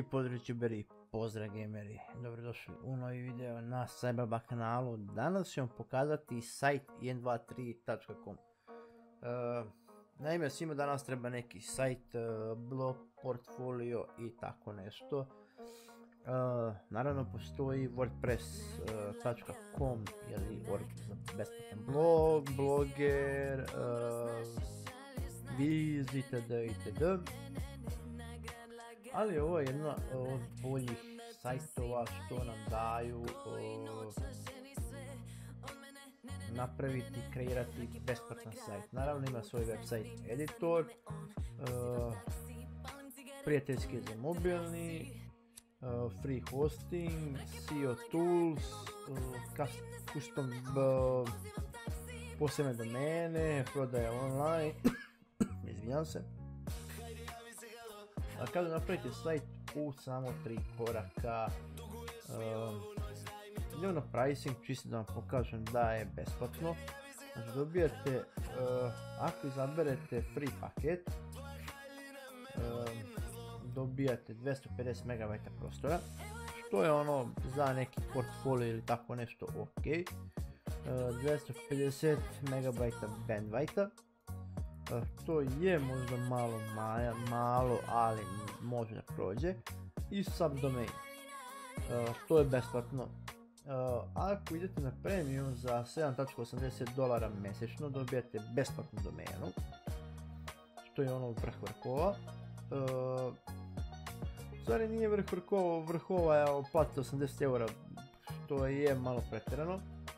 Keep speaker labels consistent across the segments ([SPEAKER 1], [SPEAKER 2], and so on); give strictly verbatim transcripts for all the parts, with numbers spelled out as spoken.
[SPEAKER 1] I pozdrav youtuberi, pozdrav gameri, dobrodošli u novi video na Cyberba kanalu. Danas ću vam pokazati sajt jedan dva tri tačka com. Uh, naime, svima danas treba neki sajt, uh, blog, portfolio i tako nešto. Uh, naravno postoji wordpress tačka com uh, ili org za besplatan blog, bloger, uh, viz itd. itd. Ali ovo je jedna od boljih sajtova što nam daju uh, napraviti, kreirati besplatan sajt. Naravno ima svoj website editor, uh, prijateljski za mobilni, uh, free hosting, S E O tools, uh, custom uh, posebne domene, prodaja online, izvinjam se. A kada napravite sajt u samo tri koraka, uh, idemo na pricing, čisto da vam pokažem da je besplatno. Znači dobijate, uh, ako izaberete free paket, uh, dobijate dvjesto pedeset megabajta prostora, što je ono za neki portfolio ili tako nešto ok, uh, dvjesto pedeset megabajta bandwidth. Uh, to je možda malo maja, malo, ali može da prođe. I subdomain, uh, to je besplatno. Uh, ako idete na premium za sedam zarez osamdeset dolara mjesečno dobijate besplatnu domenu, što je ono vrh vrhova. Uh, stvari nije vrh vrhova, vrhova je platiti osamdeset eura, što je malo pretjerano.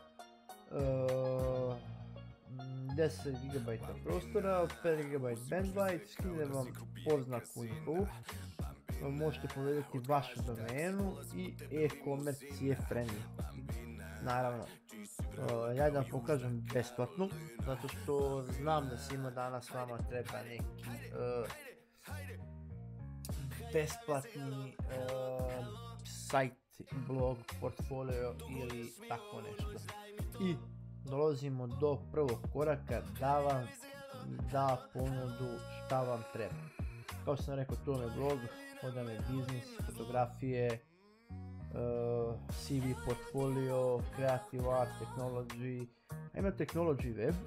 [SPEAKER 1] Uh, deset gigabajta prostora, pet gigabajta bandwidth, skine vam oznaku njihovu, možete povedati vašu domenu i e-commerce je friendly. Naravno, uh, ja da vam pokažem besplatno, zato što znam da svima danas vama treba neki uh, besplatni uh, sajt, blog, portfolio ili tako nešto. I dolazimo do prvog koraka da vam da ponudu šta vam treba. Kao što sam rekao, tu je blog, onda je biznis, fotografije, uh, C V, portfolio, creative art, technology, a ima technology web.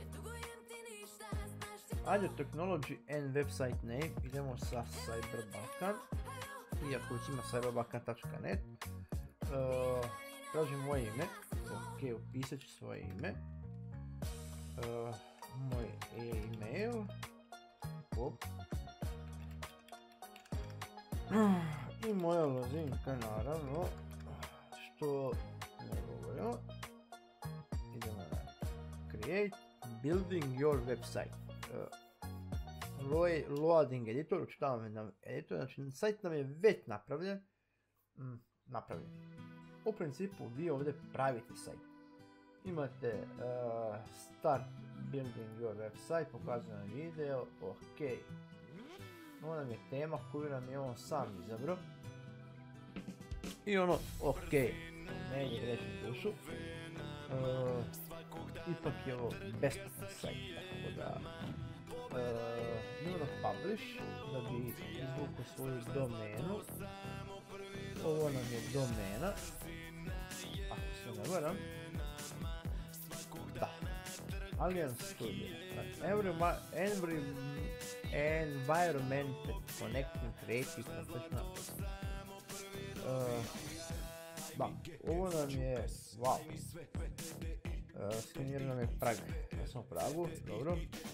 [SPEAKER 1] Ajde technology and website name, idemo sa Cyberbalkan, iako već ima cyberbalkan tačka net. Uh, tražim moje ime, ok, upisat ću svoje ime, uh, moj e-mail, op. I moja lozinka naravno, što ne govorimo. Idemo na create, building your website, uh, loading editor, učitavam nam editor, znači sajt nam je već napravljen, mm, napravljen. U principu vi ovdje pravite sajt. Imate uh, start building your website, pokazujem vam video, ok. Ovo nam je tema koju nam je on sam izabrao. I ono, ok, meni grešim dušu. Uh, ipak je ovo besplatan sajt, tako da uh, idemo na publish da bi izvukao svoju domenu. Ovo nam je domena, ako se ne varam, da, Alien Studio, every, every environment connecting creative professional. Uh, da, ovo nam je, wow, uh, skenira nam je Prag, ja sam u Pragu, dobro,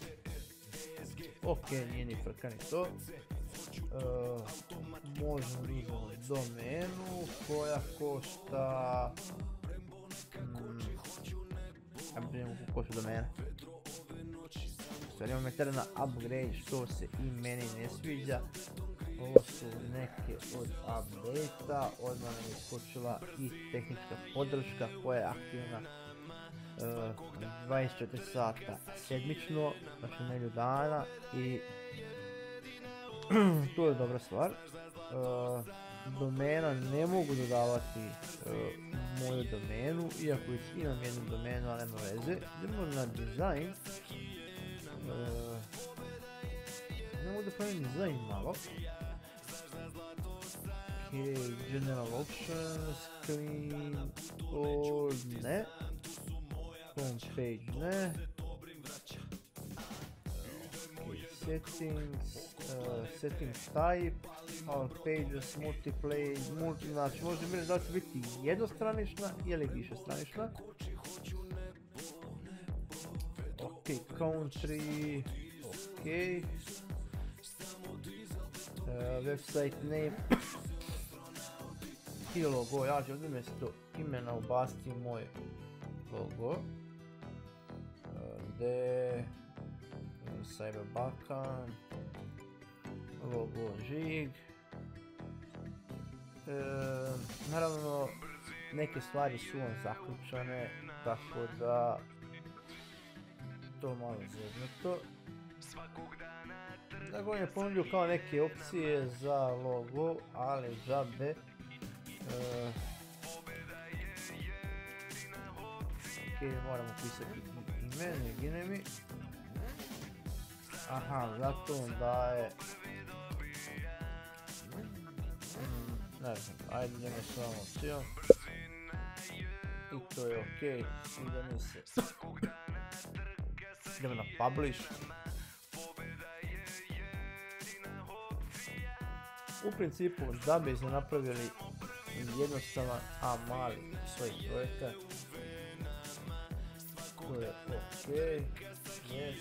[SPEAKER 1] ok, nije ni frka ni to. Uh, možemo uzeti domenu koja košta, hmm, ja bih vidimo koliko su domene. Stvari imamo metara na upgrade, što se i meni ne sviđa. Ovo su neke od update-a, odmah nam je skočila i tehnička podrška koja je aktivna uh, dvadeset četiri sata sedmično, znači nedjelju dana, i to je dobra stvar. Uh, domena, ne mogu dodavati uh, moju domenu, iako već imam jednu domenu, ali nema veze. Idemo na dizajn. Uh, ne mogu da pravim dizajn malo. general options, clean, all ne, home page ne, okay, settings, uh, settings type, all pages, multiplayer, multi, znači možemo vidjeti da će biti jednostranična ili višestranična. Ok, country, ok, uh, website name i logo, ja ću ovdje mjesto imena ubaciti moj logo, uh, gdje Cyber Balkan, logo žig, e, naravno neke stvari su vam zaključane, tako da to malo zeznuto. Dakle, on je ponudio kao neke opcije za logo, ali džabe. E, ok, moramo pisati ime, ne gine mi. Aha, zato on daje... Mm, ne znam, ajde idemo s ovom opcijom. I to je ok, ide mi se. Idemo na publish. U principu, da bi se napravili jednostavan, a mali svoj projekat. To je ok, yes.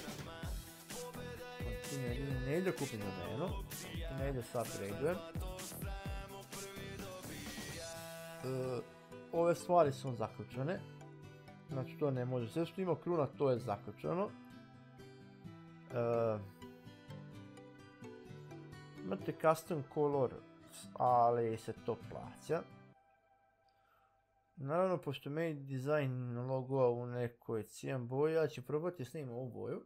[SPEAKER 1] Ne ide kupiti domenu, ne ide sa upgradujem. Uh, ove stvari su zaključene, znači to ne može, sve što ima kruna to je zaključeno. Uh, imate custom color, ali se to plaća. Naravno, pošto meni dizajn logoa u nekoj cijan boji, ja ću probati snimati ovu boju.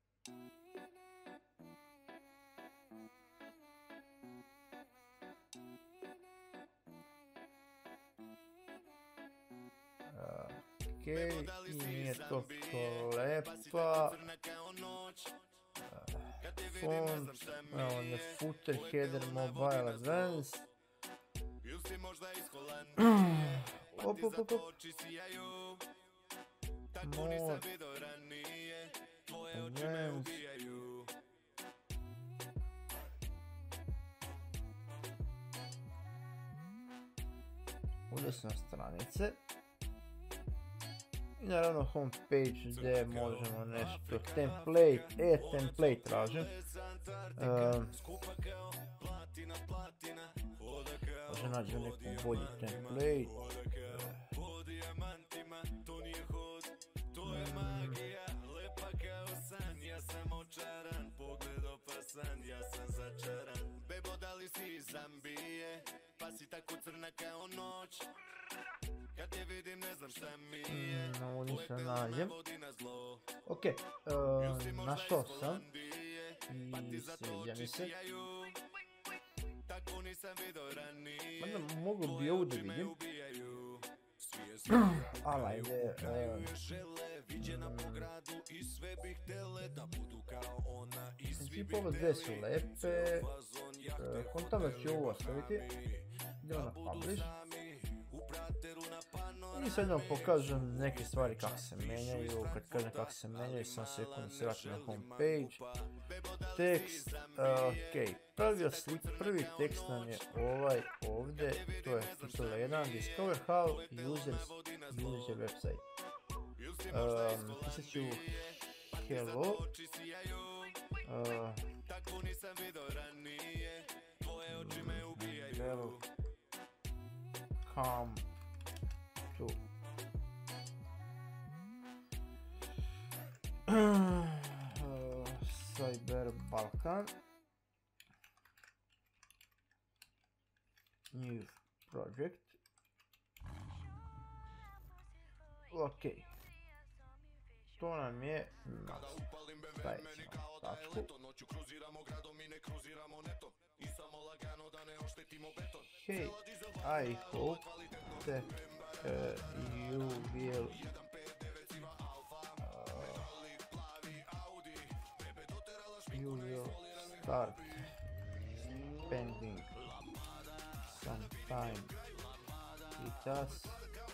[SPEAKER 1] Okej, okay, i nije to klepa. Font, evo je footer, header, mobile, advanced. Op, op, op, op. Mod. Advanced. Ovdje su na stranice. I naravno homepage gdje možemo nešto, template, e template tražim. Um, možda nađem neku bolji template. Mm, ovo nisam nađem. Ok, uh, našao sam i sviđa mi se. Mada mogu bi ovu da vidim. Ali ajde, uh, u principu ove dve su lepe. Uh, kontam da ću ovu ostaviti. Idemo na publish. I sad vam pokažem neke stvari kako se menjaju. Kad kažem kako se menjaju, sam sekund se vraćam na homepage. Tekst, uh, ok, prvi, slik, prvi tekst nam je ovaj ovdje, to je tutorial jedan, discover how users use your website. Um, pisat ću hello, uh, welcome to uh, Cyber Balkan new project. Ok, to nam je stavit ćemo tačku. Hey, I hope that uh, you will uh, you will start spending time with us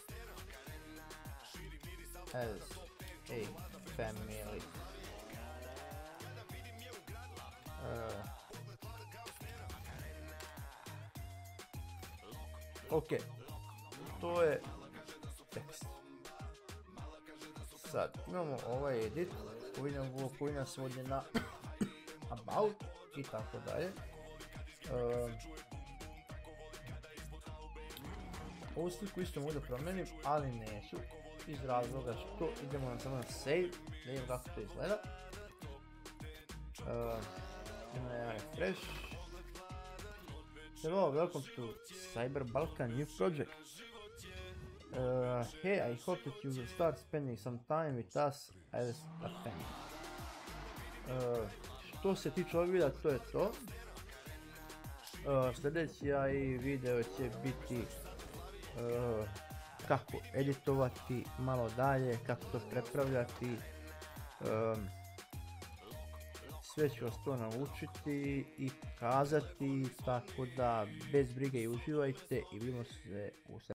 [SPEAKER 1] as a family. Uh, ok, to je tekst. Sad imamo ovaj edit koji, nam, koji nas vodi na about i tako dalje. Uh, ovu sliku isto mogu da promenim, ali neću iz razloga što idemo na samo na save, da vidimo kako to izgleda. Uh, Idemo na jedan refresh. Hello, welcome to Cyber Balkan new project. Uh, hey, I hope that you will start spending some time with us as a family. Uh, što se tiče ovog videa, to je to. Uh, sljedeći video će biti uh, kako editovati malo dalje, kako to prepravljati. Um, sve ću vas to naučiti i kazati, tako da bez brige i uživajte i vidimo se u